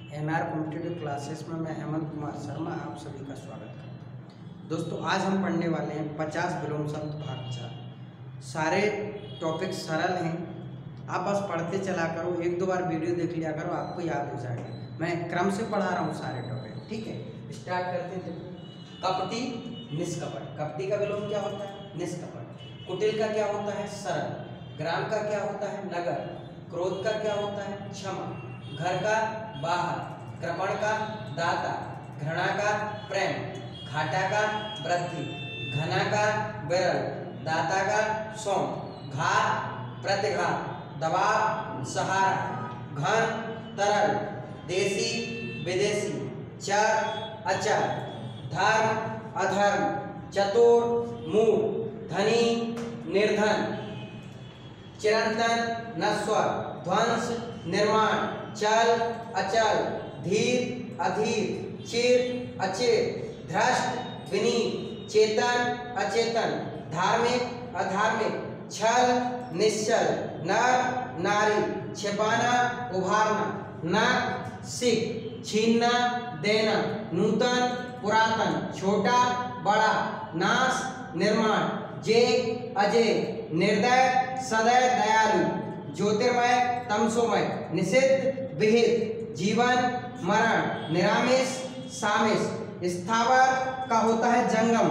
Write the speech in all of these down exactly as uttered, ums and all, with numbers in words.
NR competitive classes में मैं हेमंत कुमार शर्मा आप सभी का स्वागत करता हूँ। दोस्तों आज हम पढ़ने वाले हैं पचास विलोम शब्द भाग चार। सारे टॉपिक सरल हैं, आप बस पढ़ते चला करो, एक दो बार वीडियो देख लिया करो, आपको याद हो जाएगा। मैं क्रम से पढ़ा रहा हूँ सारे टॉपिक, ठीक है। स्टार्ट करते हैं। कपटी, निष्कपट। कपटी का विलोम क्या होता है? निष्कपट। कुटिल का क्या होता है? सरल। ग्राम का क्या होता है? नगर। क्रोध का क्या होता है? क्षमा। घर का बाहर। कृपण का दाता। घृणा का प्रेम। घाटा का वृद्धि। घना का विरल। दाता का सौंप। घात प्रतिघात। दबाव सहारा। घन तरल। देसी विदेशी। चर अचर। धर्म अधर्म। चतुर मूढ़। धनी निर्धन। चिरंतन नश्वर। ध्वंस निर्माण। चल अचल। धीर अधीर। चिर अचिर। भ्रष्ट विनीत। चेतन अचेतन। धार्मिक अधार्मिक। छल निश्चल। नर नारी। छिपाना उभारना। नक सिक। छीनना देना। नूतन पुरातन। छोटा बड़ा। नाश निर्माण। जे अजय। निर्दय सदय दयालु। ज्योतिर्मय तमसोमय। निषिद्ध विहित। जीवन मरण। निरामिष सामिष। स्थावर का होता है जंगम।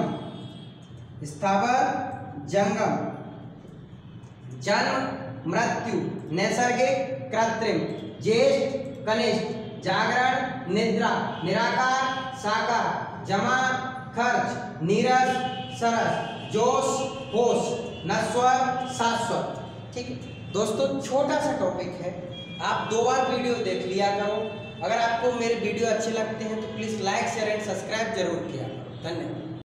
स्थावर जंगम। जन्म मृत्यु। नैसर्गिक कृत्रिम। ज्येष्ठ कनिष्ठ। जागरण निद्रा। निराकार साकार। जमा खर्च। नीरस सरस। जोश होश। नश्वर शाश्वत। ठीक है दोस्तों, छोटा सा टॉपिक है, आप दो बार वीडियो देख लिया करो। अगर आपको मेरे वीडियो अच्छे लगते हैं तो please like share and subscribe जरूर किया करो। धन्यवाद।